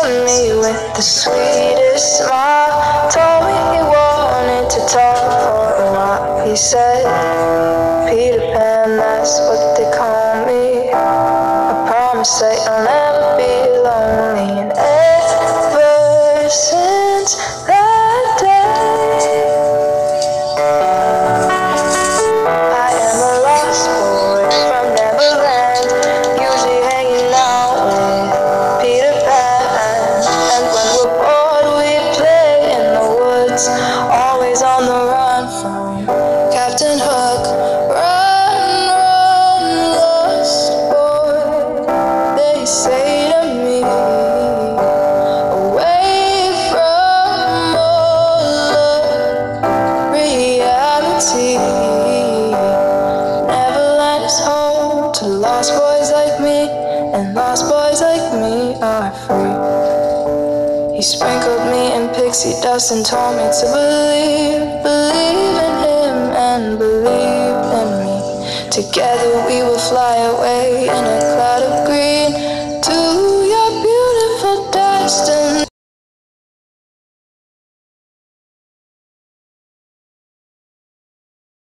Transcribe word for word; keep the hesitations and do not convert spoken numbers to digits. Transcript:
me with the sweetest smile. Told me he wanted to talk for a while. He said, Peter Pan, that's what they call me. I promise that you'll never be lonely. And ever since that day, I am a lost boy from Neverland, usually hanging out with Peter Pan. And when we're bored, we play in the woods, always on the run from Captain Hook. Run, run, lost boy, they say to me, away from all of reality. Neverland is home to lost boys like me, and lost boys like me are free. He sprinkled me in pixie dust and told me to believe, believe in him and believe in me. Together we will fly away in a cloud of